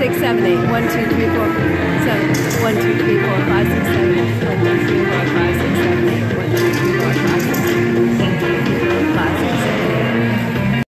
6, 7, 8. 1, 2, 3, 4, 7. 1, 2, 3, 4, 5, 6, 7, 8. 1, 2, 3, 4, 5, 6, 7, 8. 1, 2, 3, 4, 5.